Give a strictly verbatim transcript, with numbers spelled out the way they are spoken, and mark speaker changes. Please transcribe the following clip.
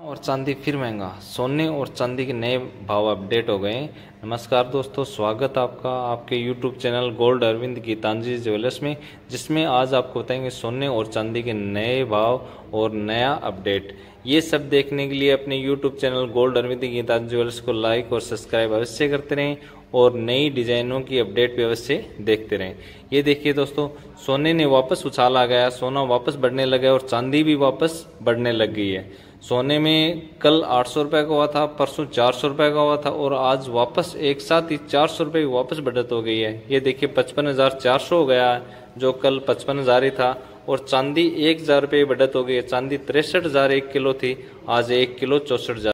Speaker 1: और चांदी फिर महंगा, सोने और चांदी के नए भाव अपडेट हो गए। नमस्कार दोस्तों, स्वागत आपका आपके YouTube channel gold Arvind Geetanjali jewellers में, जिसमें आज आपको बताएंगे सोने और चांदी के नए भाव और नया अपडेट। ये सब देखने के लिए अपने YouTube channel gold Arvind Geetanjali jewellers को लाइक और सब्सक्राइब अवश्य करते रहें और नई डिजाइनों की अपडेट भी अवश्य देखते रहें। ये देखिए दोस्तों, सोने ने वापस उछाल आ गया, सोना वापस बढ़ने लगा और चांदी भी वापस बढ़ने लग गई है। सोने में कल आठ सौ रुपये का हुआ था, परसों चार सौ रुपये का हुआ था और आज वापस एक साथ ही चार सौ रुपये की वापस बढ़त हो गई है। ये देखिए पचपन हज़ार चार सौ हो गया है, जो कल पचपन हज़ार ही था। और चांदी एक हज़ार रुपये की बढ़त हो गई है। चांदी तिरसठ हज़ार एक किलो थी, आज एक किलो चौसठ हज़ार